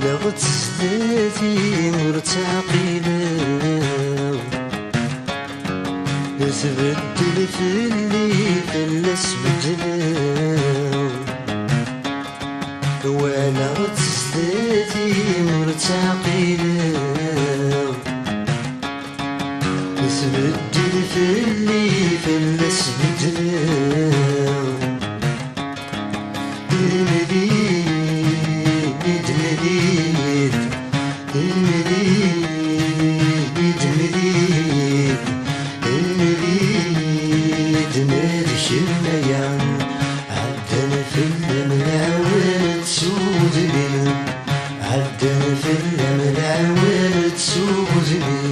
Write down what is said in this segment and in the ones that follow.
ولغت سداتي مرتعقلة تبدل في اللي فلس بدلو ولغت سداتي مرتعقلة تبدل في اللي فلس بدلو المديد مديد المديد مديد المديد مالك الميان عدنا في الملاوات سودني عدنا في الملاوات سودني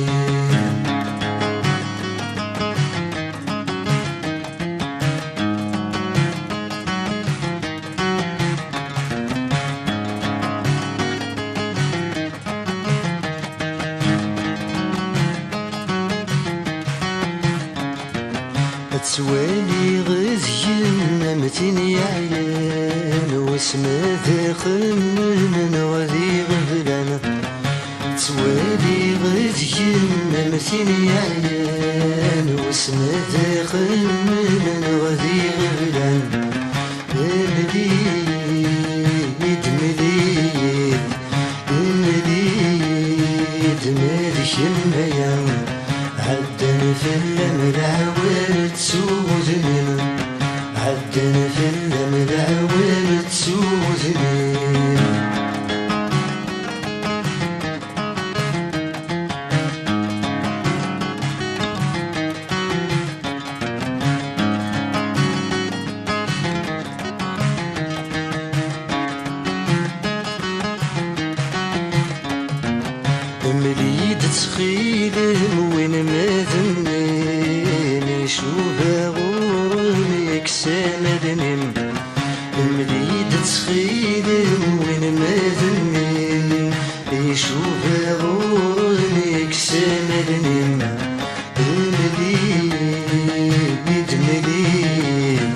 تسوالي غزين متين يعيان واسمه داخل من غادي غفلان تسوالي غزين متين يعيان واسمه داخل من غادي غفلان المديد مديد المديد مالك الميان عدنا في الملاوات سوزني عدنا في الملاوات سوزني مريد تخيلم وين ما ذنين شوفها غورم يكسامدنم مريد تخيلم وين ما ذنين يشوفها غورم يكسامدنم المريد مريد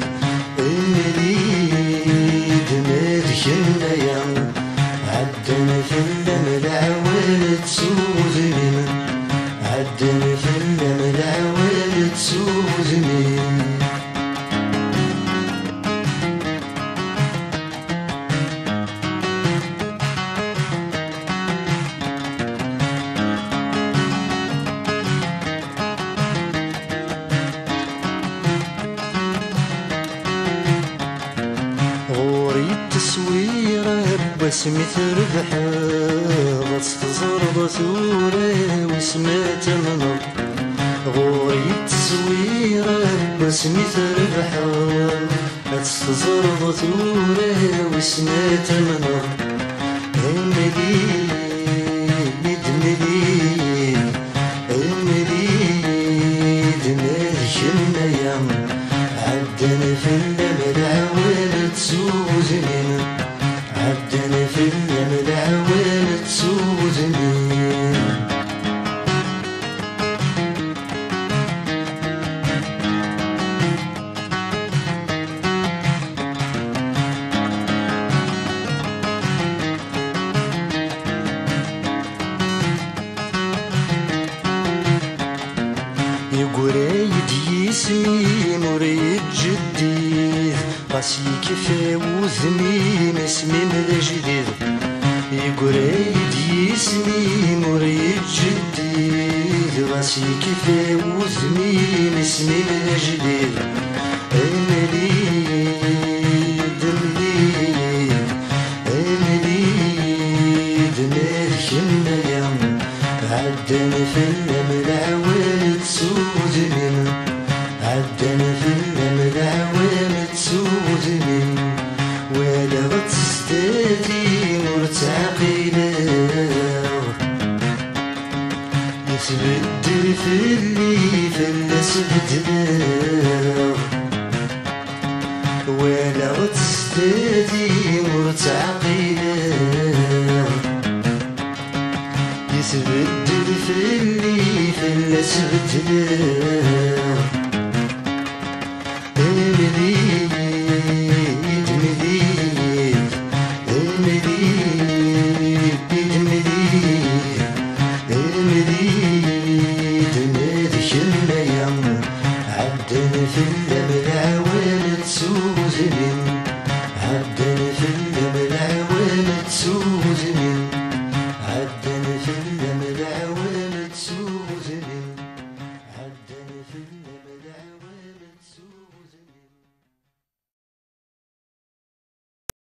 المريد مالك الميان عدنا في الملاوات سوزني عدنا في الملاوات سوزني غوري التصويرة باسمي تربحها غتزرب ثورة وسمات منظر غوري التصويرة باسمي تربحها غتزرب ثورة وسمات منظر المديد مديد المديد مالك الميان عدنا في الملاوات سوزني عدنا في الملاوات سوزني يقريد يسمي مريد جديد قاسي كيف وذني اسمي مدى جديد يقريد يسمي مريد جديد قاسي كيف وذني اسمي مدى جديد المريد المريد المريد مالك الميان عدنا في الملاوات سوزني عدنا في الملاوات سوزني ولغت سداتي مرتعقلة يتبدل في اللي فلس بدلو ولغت سداتي مرتعقلة يتبدل في اللي فلس بدلو المديد مديد المديد حبني في